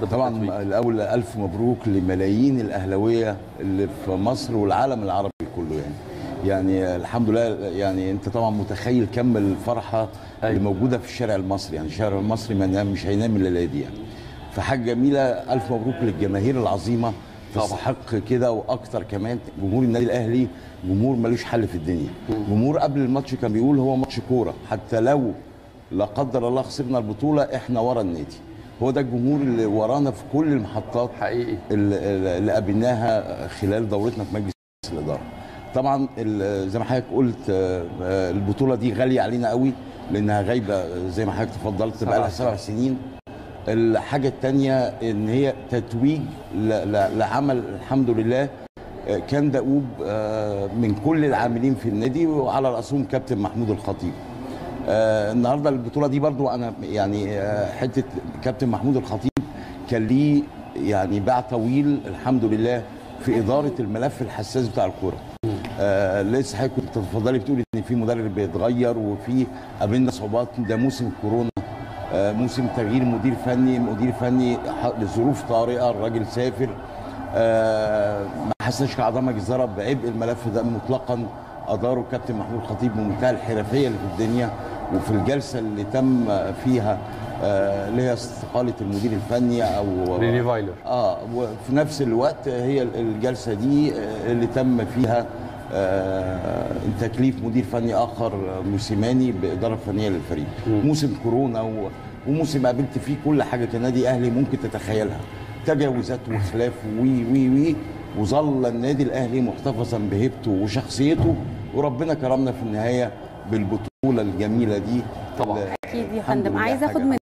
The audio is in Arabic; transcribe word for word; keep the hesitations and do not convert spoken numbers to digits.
حضرتك طبعا الاول الف مبروك لملايين الاهلاويه اللي في مصر والعالم العربي كله. يعني يعني الحمد لله. يعني انت طبعا متخيل كم الفرحه اللي موجوده في الشارع المصري. يعني الشارع المصري ما ينام مش هينام الليله دي يعني. فحاجه جميله. الف مبروك للجماهير العظيمه تستحق كده واكتر كمان. جمهور النادي الاهلي جمهور ملوش حل في الدنيا. جمهور قبل الماتش كان بيقول هو ماتش كوره، حتى لو لا قدر الله خسرنا البطوله احنا ورا النادي. هو ده الجمهور اللي ورانا في كل المحطات حقيقي اللي, اللي قابلناها خلال دورتنا في مجلس الاداره. طبعا زي ما حضرتك قلت البطوله دي غاليه علينا قوي لانها غايبه زي ما حضرتك تفضلت بقى لها سبع سنين. الحاجه الثانيه ان هي تتويج لعمل الحمد لله كان دؤوب من كل العاملين في النادي وعلى راسهم كابتن محمود الخطيب. آه النهارده البطوله دي برضو انا يعني آه حته كابتن محمود الخطيب كان ليه يعني باع طويل الحمد لله في اداره الملف الحساس بتاع الكوره. آه لسه حضرتك كنت تفضلي بتقولي ان في مدرب بيتغير وفي قابلنا صعوبات. ده موسم كورونا، آه موسم تغيير مدير فني، مدير فني لظروف طارئه الراجل سافر. آه ما حسناش كعظمه جزاره بعبء الملف ده مطلقا. اداره كابتن محمود الخطيب بمنتهى الحرفيه اللي في الدنيا. وفي الجلسه اللي تم فيها آه اللي هي استقاله المدير الفني او ريني فايلر اه وفي نفس الوقت هي الجلسه دي اللي تم فيها آه تكليف مدير فني اخر موسيماني باداره فنيه للفريق. م. موسم كورونا وموسم قابلت فيه كل حاجه كنادي اهلي ممكن تتخيلها، تجاوزات وخلاف وي وي وي وظل النادي الاهلي محتفظا بهيبته وشخصيته، وربنا كرمنا في النهايه بالبطوله الجميله دي. طبعا اكيد يا فندم. عايز اخد من